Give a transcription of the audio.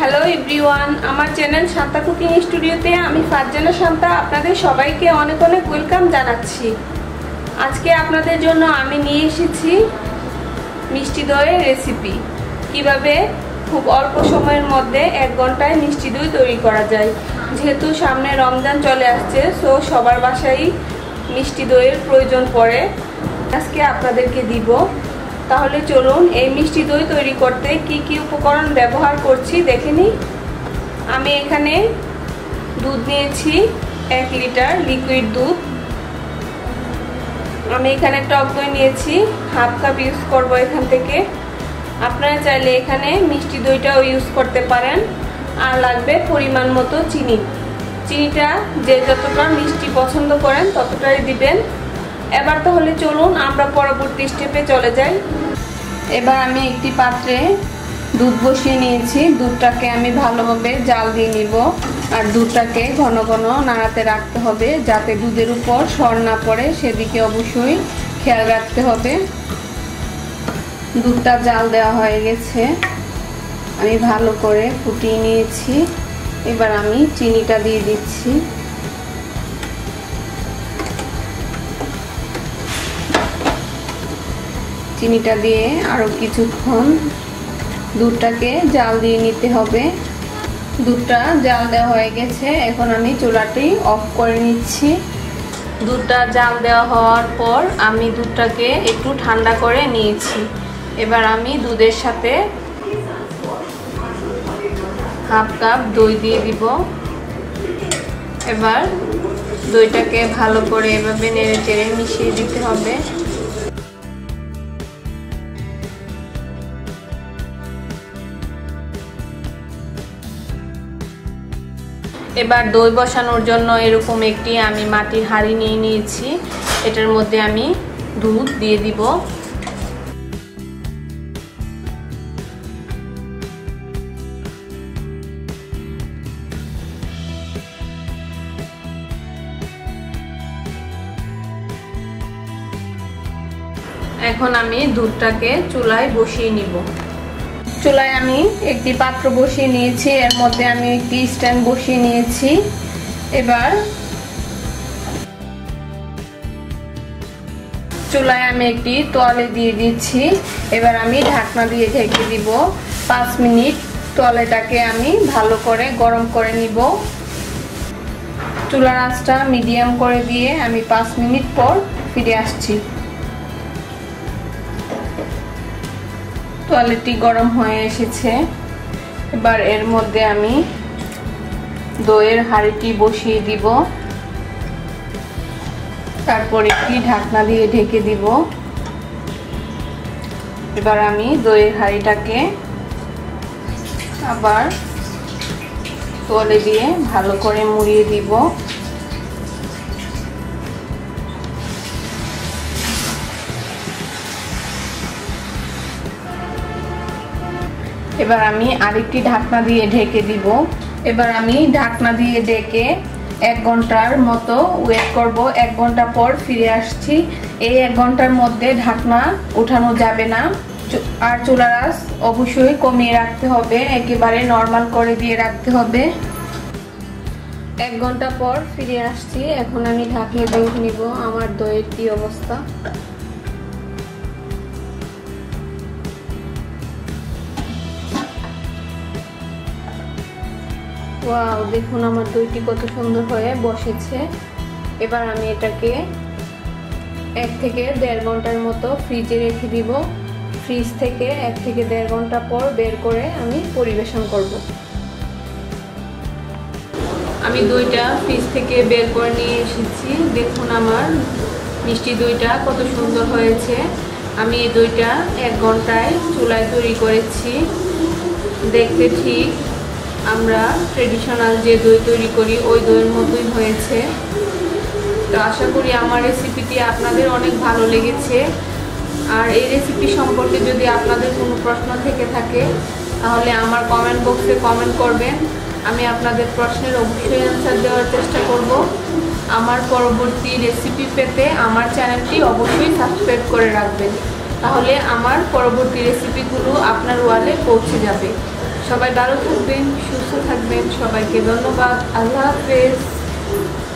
Hello everyone, আমার channel Shanta cooking স্টুডিওতে আমি ফারজানা শান্তা আপনাদের সবাইকে অনেক অনেক ওয়েলকাম জানাচ্ছি। আজকে আপনাদের জন্য আমি নিয়ে এসেছি মিষ্টি দইয়ের রেসিপি। কিভাবে খুব অল্প সময়ের মধ্যে 1 ঘন্টায় মিষ্টি দই তৈরি করা যায়। যেহেতু সামনে রমজান চলে আসছে, সো সবার বাসায় মিষ্টি দইয়ের প্রয়োজন পড়ে। আজকে আপনাদেরকে দিব। তাহলে চলুন এই মিষ্টি দই তৈরি করতে কি কি উপকরণ ব্যবহার করছি দেখে নিই। আমি এখানে দুধ নিয়েছি 1 লিটার লিকুইড দুধ। আমি এখানে টক দই নিয়েছি 1/2 কাপ ইউজ করব এখান থেকে। আপনারা চাইলে এখানে মিষ্টি দইটাও ইউজ করতে পারেন। আর লাগবে পরিমাণ মতো চিনি। চিনিটা যে যতটা মিষ্টি পছন্দ করেন ততটাই দিবেন। এবার তাহলে চলুন আমরা পরবর্তী স্টেপে চলে যাই। এবার আমি একটি পাত্রে দুধ বসিয়ে নিয়েছি। দুধটাকে আমি ভালোভাবে জাল দিয়ে নিব। আর দুধটাকে ঘন ঘন নাড়াতে রাখতে হবে যাতে দুধের উপর সর না পড়ে, সেদিকে অবশ্যই খেয়াল রাখতে হবে। দুধটা জাল দেওয়া হয়ে গেছে, আমি ভালো করে ফুটিয়ে নিয়েছি। এবার আমি চিনিটা দিয়ে দিচ্ছি। চিনিটা দিয়ে আরও কিছুক্ষণ দুধটাকে জাল দিয়ে নিতে হবে। দুধটা জাল দেওয়া হয়ে গেছে, এখন আমি চুলাটি অফ করে নিচ্ছি। দুধটা জাল দেওয়া হওয়ার পর আমি দুধটাকে একটু ঠান্ডা করে নিয়েছি। এবার আমি দুধের সাথে 1/2 কাপ দই দিয়ে দিব। এবার দইটাকে ভালো করে এভাবে নেড়ে চেড়ে মিশিয়ে দিতে হবে। এবার দই বসানোর জন্য এরকম একটি আমি মাটির হাঁড়ি নিয়ে নিয়েছি। এটার মধ্যে আমি দুধ দিয়ে দিব। এখন আমি দুধটাকে চুলায় বসিয়ে নিব। চুলায় আমি একটি পাত্র বসিয়ে নিয়েছি, এর মধ্যে আমি একটি স্ট্যান্ড বসিয়ে নিয়েছি। এবার চুলায় আমি একটি তোয়ালে দিয়ে দিচ্ছি। এবার আমি ঢাকনা দিয়ে ঢেকে দিব 5 মিনিট। তোয়ালেটাকে আমি ভালো করে গরম করে নিব। চুলার আঁচটা মিডিয়াম করে দিয়ে আমি 5 মিনিট পর ফিরে আসছি। তোয়ালেটি গরম হয়ে এসেছে। এবার এর মধ্যে আমি দইয়ের হাঁড়িটি বসিয়ে দিব। তারপর একটি ঢাকনা দিয়ে ঢেকে দিব। এবার আমি দইয়ের হাঁড়িটাকে আবার তোয়ালে দিয়ে ভালো করে মুড়িয়ে দিব। এবার আমি আরেকটি ঢাকনা দিয়ে ঢেকে দিব। এবার আমি ঢাকনা দিয়ে ঢেকে 1 ঘন্টার মতো ওয়েট করব। 1 ঘন্টা পর ফিরে আসছি। এই 1 ঘন্টার মধ্যে ঢাকনা উঠানো যাবে না। আর চুলার আঁচ অবশ্যই কমিয়ে রাখতে হবে, একেবারে নরমাল করে দিয়ে রাখতে হবে। 1 ঘন্টা পর ফিরে আসছি। এখন আমি ঢাকিয়ে দেখে নিব আমার দইয়ের কি অবস্থা। ওয়াও, দেখুন আমার দইটি কত সুন্দর হয়ে বসেছে। এবার আমি এটাকে 1 থেকে 1.5 ঘন্টার মতো ফ্রিজে রেখে দিব। ফ্রিজ থেকে 1 থেকে 1.5 ঘন্টা পর বের করে আমি পরিবেশন করব। আমি দইটা ফ্রিজ থেকে বের করে নিয়ে এসেছি। দেখুন আমার মিষ্টি দইটা কত সুন্দর হয়েছে। আমি এই দইটা 1 ঘন্টায় চুলায় তৈরি করেছি। দেখতে ঠিক আমরা ট্রেডিশনাল যে দই তৈরি করি ওই দইয়ের মতোই হয়েছে। তো আশা করি আমার রেসিপিটি আপনাদের অনেক ভালো লেগেছে। আর এই রেসিপি সম্পর্কে যদি আপনাদের কোনো প্রশ্ন থেকে থাকে তাহলে আমার কমেন্ট বক্সে কমেন্ট করবেন। আমি আপনাদের প্রশ্নের অবশ্যই অ্যান্সার দেওয়ার চেষ্টা করব। আমার পরবর্তী রেসিপি পেতে আমার চ্যানেলটি অবশ্যই সাবস্ক্রাইব করে রাখবেন, তাহলে আমার পরবর্তী রেসিপিগুলো আপনার ওয়ালে পৌঁছে যাবে। সবাই ভালো থাকবেন, সুস্থ থাকবেন। সবাইকে ধন্যবাদ। আল্লাহ হাফেজ।